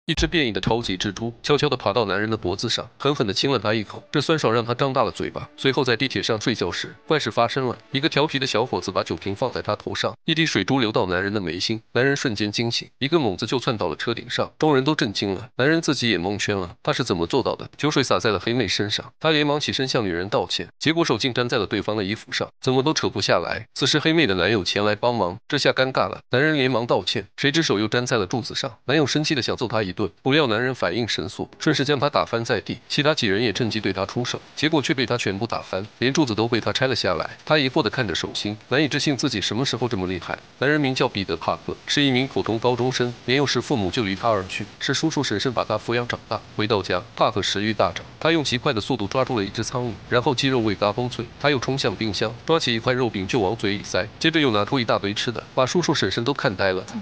一只变异的超级蜘蛛悄悄地爬到男人的脖子上，狠狠地亲了他一口，这酸爽让他张大了嘴巴。随后在地铁上睡觉时，怪事发生了，一个调皮的小伙子把酒瓶放在他头上，一滴水珠流到男人的眉心，男人瞬间惊醒，一个猛子就窜到了车顶上，众人都震惊了，男人自己也蒙圈了，他是怎么做到的？酒水洒在了黑妹身上，他连忙起身向女人道歉，结果手竟粘在了对方的衣服上，怎么都扯不下来。此时黑妹的男友前来帮忙，这下尴尬了，男人连忙道歉，谁知手又粘在了柱子上，男友生气的想揍他一顿，不料男人反应神速，顺势将他打翻在地，其他几人也趁机对他出手，结果却被他全部打翻，连柱子都被他拆了下来。他疑惑地看着手心，难以置信自己什么时候这么厉害。男人名叫彼得·帕克，是一名普通高中生，年幼时父母就离他而去，是叔叔婶婶把他抚养长大。回到家，帕克食欲大涨，他用极快的速度抓住了一只苍蝇，然后鸡肉味嘎嘣脆，他又冲向冰箱，抓起一块肉饼就往嘴里塞，接着又拿出一大堆吃的，把叔叔婶婶都看呆了。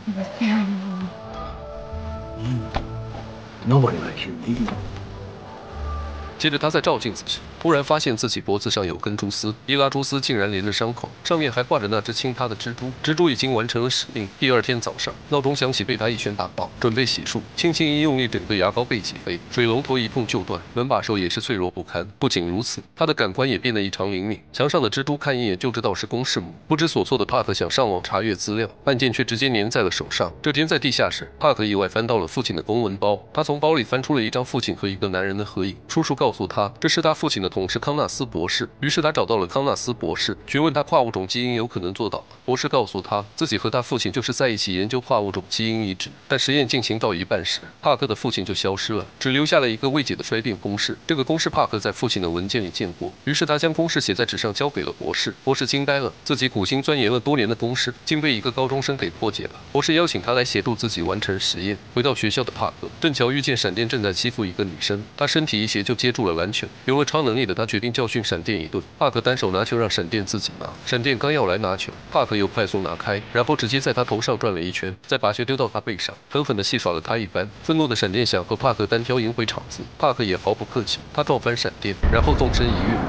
Nobody likes you, do you? 接着他在照镜子时，突然发现自己脖子上有根蛛丝，一拉蛛丝竟然连着伤口，上面还挂着那只亲他的蜘蛛。蜘蛛已经完成了使命。第二天早上，闹钟响起，被他一拳打爆，准备洗漱，轻轻一用力，整个牙膏被挤飞，水龙头一碰就断，门把手也是脆弱不堪。不仅如此，他的感官也变得异常灵敏，墙上的蜘蛛看一眼就知道是公式母。不知所措的帕克想上网查阅资料，按键却直接粘在了手上。这天在地下室，帕克意外翻到了父亲的公文包，他从包里翻出了一张父亲和一个男人的合影，叔叔告诉他这是他父亲的同事康纳斯博士，于是他找到了康纳斯博士，询问他跨物种基因有可能做到。博士告诉他，自己和他父亲就是在一起研究跨物种基因移植，但实验进行到一半时，帕克的父亲就消失了，只留下了一个未解的衰变公式。这个公式帕克在父亲的文件里见过，于是他将公式写在纸上交给了博士。博士惊呆了，自己苦心钻研了多年的公式，竟被一个高中生给破解了。博士邀请他来协助自己完成实验。回到学校的帕克，正巧遇见闪电正在欺负一个女生，他身体一斜就接住了篮球。有了超能力的他决定教训闪电一顿。帕克单手拿球让闪电自己拿，闪电刚要来拿球，帕克又快速拿开，然后直接在他头上转了一圈，再把球丢到他背上，狠狠地戏耍了他一番。愤怒的闪电想和帕克单挑赢回场子，帕克也毫不客气，他撞翻闪电，然后纵身一跃。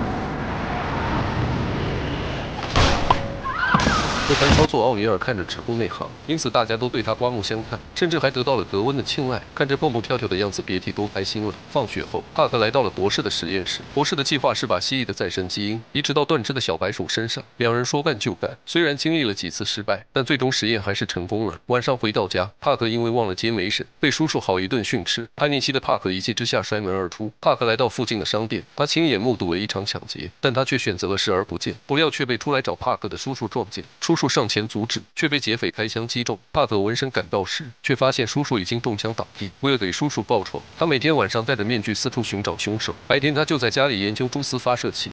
这番操作，奥尼尔看着直呼内行，因此大家都对他刮目相看，甚至还得到了格温的青睐。看着蹦蹦跳跳的样子，别提多开心了。放学后，帕克来到了博士的实验室。博士的计划是把蜥蜴的再生基因移植到断肢的小白鼠身上。两人说干就干，虽然经历了几次失败，但最终实验还是成功了。晚上回到家，帕克因为忘了接梅婶，被叔叔好一顿训斥。叛逆期的帕克一气之下摔门而出。帕克来到附近的商店，他亲眼目睹了一场抢劫，但他却选择了视而不见，不料却被出来找帕克的叔叔撞见。叔叔上前阻止，却被劫匪开枪击中。帕克闻声赶到时，却发现叔叔已经中枪倒地。为了给叔叔报仇，他每天晚上戴着面具四处寻找凶手，白天他就在家里研究蛛丝发射器。